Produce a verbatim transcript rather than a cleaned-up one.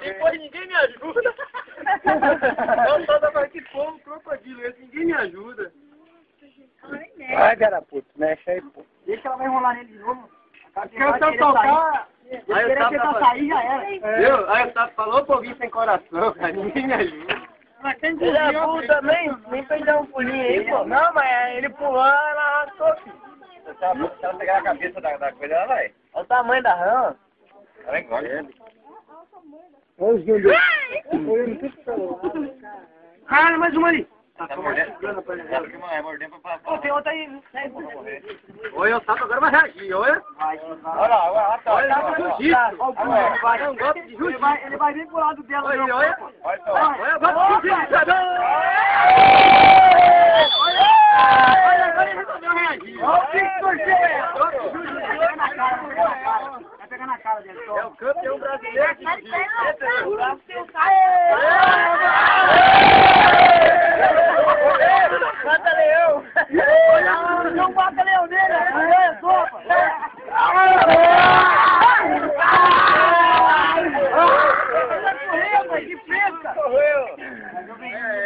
depois ninguém me ajuda. Eu só tava aqui como crocodilo, esse ninguém me ajuda. Vai, garaputo, mexe aí, pô. Deixa ela vai enrolar nele de novo. Porque eu só tocar... Aí eu tava tentar sair, já era. Viu? Aí o Sapo falou, povinho sem coração, cara, ninguém me ajuda. Mas tem Ele é burro também, nem perdeu um pulinho aí, pô. Não, mas ele pulou, ela arrastou, filho. Se ela pegar a cabeça da, da coisa, ela vai. Olha o tamanho da rã. Ela engole ele. Olha os guindos. Cara, mais uma ali. Tá mordendo? Ela que vai morder pra passar. Ô, tem outra aí. Oi, o Sapo agora vai reagir, olha. Vai, Olha lá, olha lá, Olha, tá. olha, jiu-jitsu. Olha o Vai, é um golpe de Ele jiu-jitsu. vai, ele vai vir pro lado dela. Olha, meu. olha. Olha só. Olha, golpe de jiu-jitsu. Olha, agora ele resolveu reagir. Olha o bicho torcendo. Vai pegar na cara dele. É o campeão brasileiro de jiu-jitsu. Mata leão. Não mata leão dele, é sopa. Que fresca. Correu.